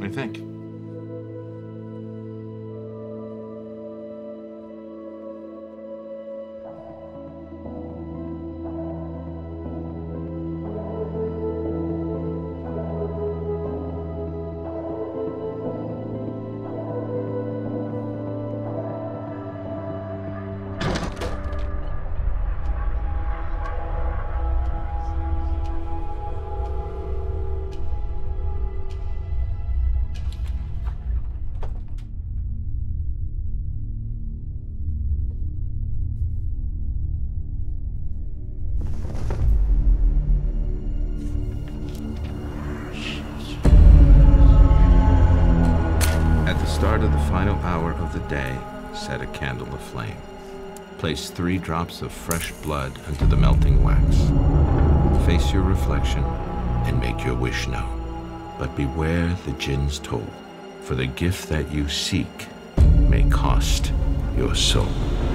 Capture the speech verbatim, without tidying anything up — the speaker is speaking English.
do you think? Start of the final hour of the day, set a candle aflame. Place three drops of fresh blood into the melting wax. Face your reflection and make your wish known. But beware the jinn's toll, for the gift that you seek may cost your soul.